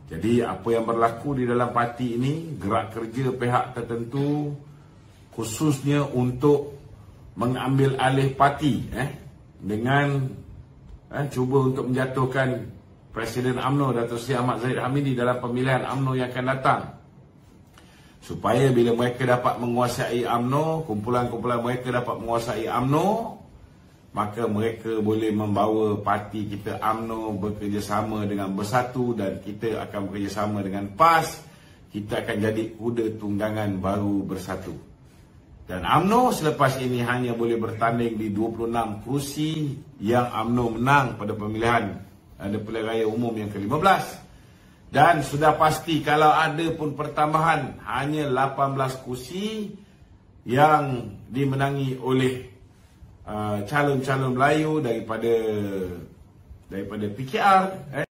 Jadi apa yang berlaku di dalam parti ini, gerak kerja pihak tertentu khususnya untuk mengambil alih parti dengan cuba untuk menjatuhkan Presiden UMNO Datuk Seri Ahmad Zahid Hamidi dalam pemilihan UMNO yang akan datang. Supaya bila mereka dapat menguasai UMNO, kumpulan-kumpulan mereka dapat menguasai UMNO, maka mereka boleh membawa parti kita UMNO bekerjasama dengan Bersatu dan kita akan bekerjasama dengan PAS. Kita akan jadi kuda tunggangan baru Bersatu. Dan UMNO selepas ini hanya boleh bertanding di 26 kerusi yang UMNO menang pada pemilihan pilihan raya umum yang ke-15. Dan sudah pasti kalau ada pun pertambahan, hanya 18 kerusi yang dimenangi oleh calon-calon Melayu daripada PKR